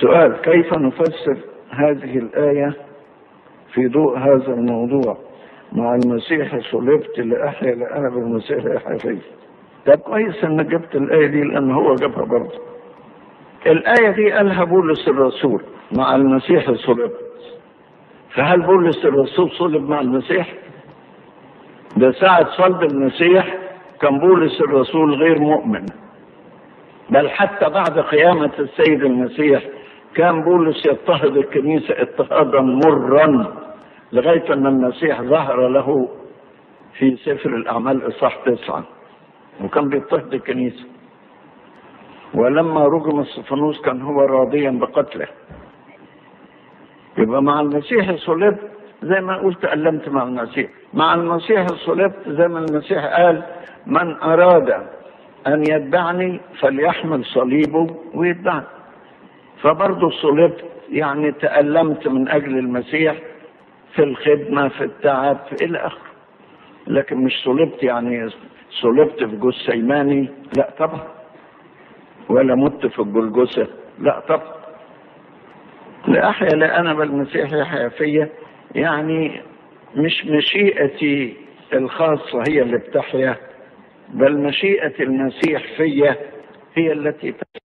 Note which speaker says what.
Speaker 1: سؤال: كيف نفسر هذه الآية في ضوء هذا الموضوع؟ مع المسيح صلبت لأحيا لأنا بالمسيح يحيا فيه. طب كويس انك جبت الآية دي، لأن هو جابها برضه. الآية دي قالها بولس الرسول: مع المسيح صلبت. فهل بولس الرسول صلب مع المسيح؟ ده ساعة صلب المسيح كان بولس الرسول غير مؤمن، بل حتى بعد قيامة السيد المسيح كان بولس يضطهد الكنيسة اضطهادا مرا، لغاية أن المسيح ظهر له في سفر الأعمال إصحاح 9، وكان بيضطهد الكنيسة. ولما رجم استفانوس كان هو راضيا بقتله. يبقى مع المسيح صلبت زي ما قلت، تألمت مع المسيح. مع المسيح صلبت زي ما المسيح قال: من أراد أن يتبعني فليحمل صليبه ويتبعني. فبرضه صلبت يعني تألمت من أجل المسيح في الخدمة، في التعب، إلى آخره. لكن مش صلبت يعني صلبت في جثيماني، لا طبعا، ولا مت في الجلجثة، لا طبعا. لأحيا لا أنا بالمسيح يحيا فيا، يعني مش مشيئتي الخاصة هي اللي بتحيا، بل مشيئة المسيح فيا هي التي تحيا.